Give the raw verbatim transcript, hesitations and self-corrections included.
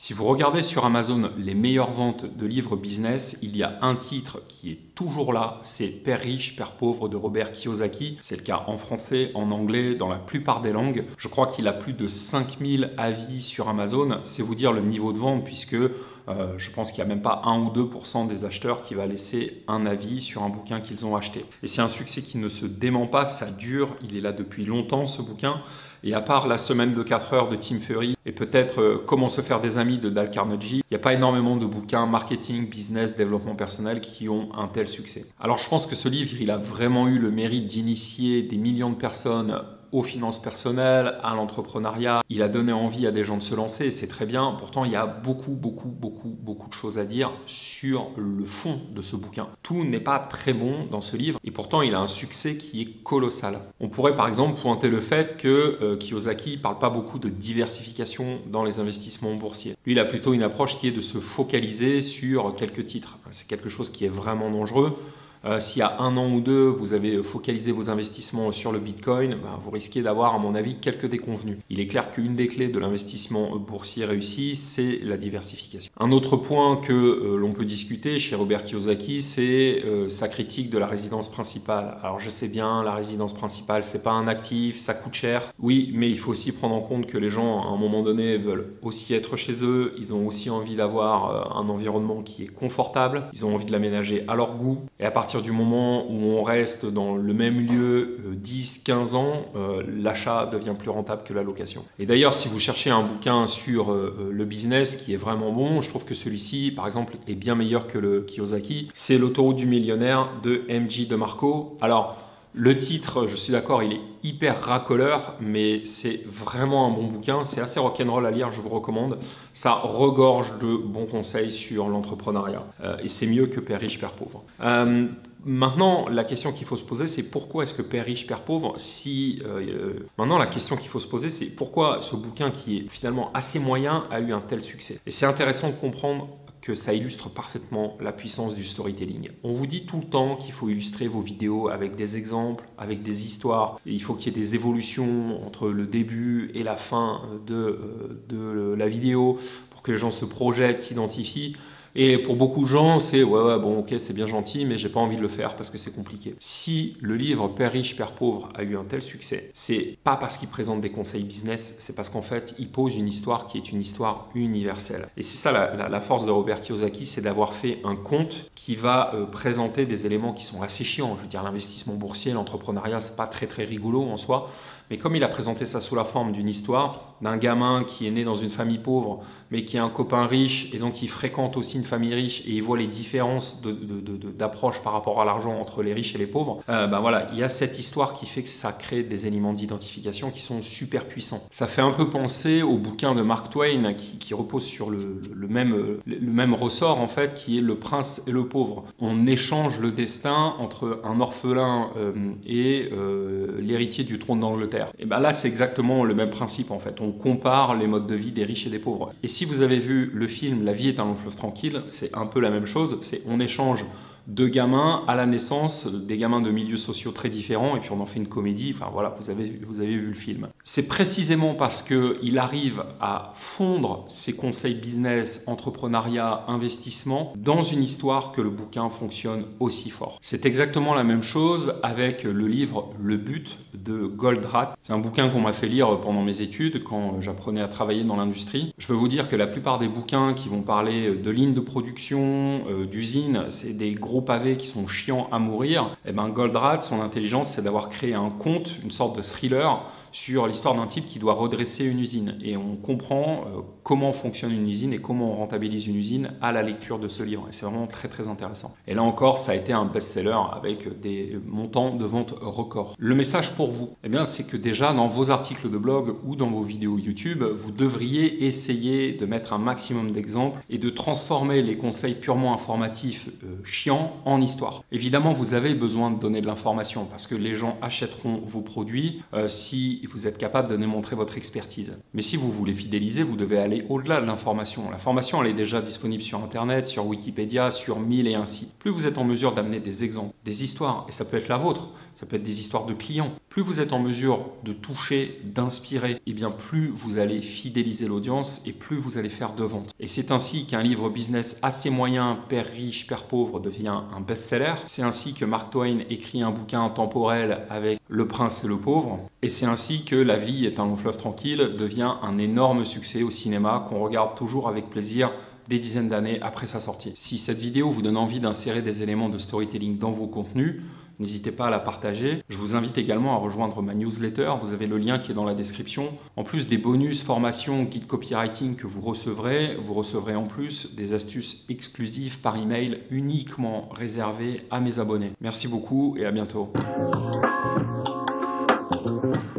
Si vous regardez sur Amazon les meilleures ventes de livres business, il y a un titre qui est toujours là, c'est Père riche, Père pauvre de Robert Kiyosaki. C'est le cas en français, en anglais, dans la plupart des langues. Je crois qu'il a plus de cinq mille avis sur Amazon. C'est vous dire le niveau de vente puisque euh, je pense qu'il n'y a même pas un ou deux pour cent des acheteurs qui va laisser un avis sur un bouquin qu'ils ont acheté. Et c'est un succès qui ne se dément pas, ça dure, il est là depuis longtemps ce bouquin. Et à part La semaine de quatre heures de Tim Ferriss et peut-être euh, Comment se faire des amis de Dale Carnegie, il n'y a pas énormément de bouquins marketing, business, développement personnel qui ont un tel succès. Alors je pense que ce livre, il a vraiment eu le mérite d'initier des millions de personnes aux finances personnelles, à l'entrepreneuriat. Il a donné envie à des gens de se lancer et c'est très bien. Pourtant, il y a beaucoup, beaucoup, beaucoup, beaucoup de choses à dire sur le fond de ce bouquin. Tout n'est pas très bon dans ce livre et pourtant, il a un succès qui est colossal. On pourrait par exemple pointer le fait que euh, Kiyosaki ne parle pas beaucoup de diversification dans les investissements boursiers. Lui, il a plutôt une approche qui est de se focaliser sur quelques titres. C'est quelque chose qui est vraiment dangereux. Euh, S'il y a un an ou deux, vous avez focalisé vos investissements sur le Bitcoin, ben, vous risquez d'avoir, à mon avis, quelques déconvenus. Il est clair qu'une des clés de l'investissement boursier réussi, c'est la diversification. Un autre point que euh, l'on peut discuter chez Robert Kiyosaki, c'est euh, sa critique de la résidence principale. Alors je sais bien, la résidence principale, c'est pas un actif, ça coûte cher. Oui, mais il faut aussi prendre en compte que les gens, à un moment donné, veulent aussi être chez eux. Ils ont aussi envie d'avoir euh, un environnement qui est confortable. Ils ont envie de l'aménager à leur goût. Et à partir du moment où on reste dans le même lieu euh, dix quinze ans, euh, l'achat devient plus rentable que la location. Et d'ailleurs, si vous cherchez un bouquin sur euh, le business qui est vraiment bon, je trouve que celui-ci, par exemple, est bien meilleur que le Kiyosaki. C'est L'autoroute du millionnaire de M J DeMarco. Alors, le titre, je suis d'accord, il est hyper racoleur, mais c'est vraiment un bon bouquin. C'est assez rock'n'roll à lire, je vous recommande. Ça regorge de bons conseils sur l'entrepreneuriat. Euh, et c'est mieux que Père riche, Père pauvre. Euh, Maintenant, la question qu'il faut se poser, c'est pourquoi est-ce que Père riche, Père pauvre si, euh, Maintenant, la question qu'il faut se poser, c'est pourquoi ce bouquin qui est finalement assez moyen a eu un tel succès. Et c'est intéressant de comprendre que ça illustre parfaitement la puissance du storytelling. On vous dit tout le temps qu'il faut illustrer vos vidéos avec des exemples, avec des histoires. Et il faut qu'il y ait des évolutions entre le début et la fin de, de la vidéo pour que les gens se projettent, s'identifient. Et pour beaucoup de gens, c'est ouais, ouais, bon, ok, c'est bien gentil, mais j'ai pas envie de le faire parce que c'est compliqué. Si le livre Père riche, Père pauvre a eu un tel succès, c'est pas parce qu'il présente des conseils business, c'est parce qu'en fait, il pose une histoire qui est une histoire universelle. Et c'est ça la, la, la force de Robert Kiyosaki, c'est d'avoir fait un conte qui va euh, présenter des éléments qui sont assez chiants. Je veux dire, l'investissement boursier, l'entrepreneuriat, c'est pas très très rigolo en soi. Mais comme il a présenté ça sous la forme d'une histoire d'un gamin qui est né dans une famille pauvre, mais qui a un copain riche et donc il fréquente aussi une famille riche et il voit les différences de, de, de, de, d'approche par rapport à l'argent entre les riches et les pauvres, euh, ben voilà, il y a cette histoire qui fait que ça crée des éléments d'identification qui sont super puissants. Ça fait un peu penser au bouquin de Mark Twain qui, qui repose sur le, le, même, le même ressort en fait, qui est Le prince et le pauvre. On échange le destin entre un orphelin euh, et euh, l'héritier du trône d'Angleterre. Et ben là, c'est exactement le même principe en fait. On compare les modes de vie des riches et des pauvres. Et si vous avez vu le film La vie est un long fleuve tranquille, c'est un peu la même chose. C'est on échange deux gamins à la naissance, des gamins de milieux sociaux très différents, et puis on en fait une comédie. Enfin voilà, vous avez, vous avez vu le film. C'est précisément parce qu'il arrive à fondre ses conseils business, entrepreneuriat, investissement dans une histoire que le bouquin fonctionne aussi fort. C'est exactement la même chose avec le livre Le But de Goldratt. C'est un bouquin qu'on m'a fait lire pendant mes études quand j'apprenais à travailler dans l'industrie. Je peux vous dire que la plupart des bouquins qui vont parler de lignes de production, euh, d'usines, c'est des gros pavés qui sont chiants à mourir. Et ben Goldratt, son intelligence, c'est d'avoir créé un conte, une sorte de thriller sur l'histoire d'un type qui doit redresser une usine. Et on comprend euh, comment fonctionne une usine et comment on rentabilise une usine à la lecture de ce livre. Et c'est vraiment très très intéressant. Et là encore, ça a été un best-seller avec des montants de vente records. Le message pour vous, eh bien, c'est que déjà dans vos articles de blog ou dans vos vidéos YouTube, vous devriez essayer de mettre un maximum d'exemples et de transformer les conseils purement informatifs euh, chiants en histoire. Évidemment, vous avez besoin de donner de l'information parce que les gens achèteront vos produits euh, si vous êtes capable de démontrer votre expertise. Mais si vous voulez fidéliser, vous devez aller au-delà de l'information. L'information, elle est déjà disponible sur Internet, sur Wikipédia, sur mille et un sites. Plus vous êtes en mesure d'amener des exemples, des histoires, et ça peut être la vôtre, ça peut être des histoires de clients. Plus vous êtes en mesure de toucher, d'inspirer, et bien plus vous allez fidéliser l'audience et plus vous allez faire de ventes. Et c'est ainsi qu'un livre business assez moyen, Père riche, Père pauvre devient un best-seller. C'est ainsi que Mark Twain écrit un bouquin temporel avec Le Prince et le Pauvre. Et c'est ainsi que La vie est un long fleuve tranquille devient un énorme succès au cinéma qu'on regarde toujours avec plaisir des dizaines d'années après sa sortie. Si cette vidéo vous donne envie d'insérer des éléments de storytelling dans vos contenus, n'hésitez pas à la partager. Je vous invite également à rejoindre ma newsletter, vous avez le lien qui est dans la description. En plus des bonus, formations, guide copywriting que vous recevrez, vous recevrez en plus des astuces exclusives par email uniquement réservées à mes abonnés. Merci beaucoup et à bientôt.